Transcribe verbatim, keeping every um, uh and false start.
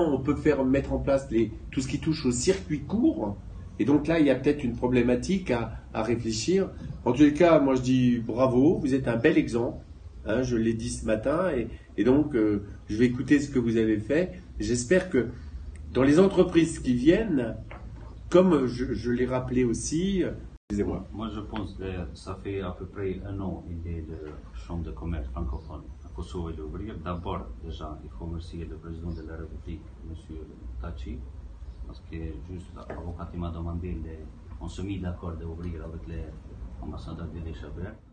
On peut faire mettre en place les, tout ce qui touche au circuit court. Et donc là, il y a peut-être une problématique à, à réfléchir. En tous les cas, moi je dis bravo, vous êtes un bel exemple. Hein, je l'ai dit ce matin. Et, et donc, euh, je vais écouter ce que vous avez fait. J'espère que dans les entreprises qui viennent, comme je, je l'ai rappelé aussi, excusez-moi. Moi, je pense que ça fait à peu près un an qu'il est de chambre de commerce francophone à Kosovo et Ouvrir. D'abord, déjà, il faut remercier le président de la République, M. Tachi, parce que juste l'avocat m'a demandé, on s'est mis d'accord d'ouvrir avec les ambassadeurs de l'Échappée.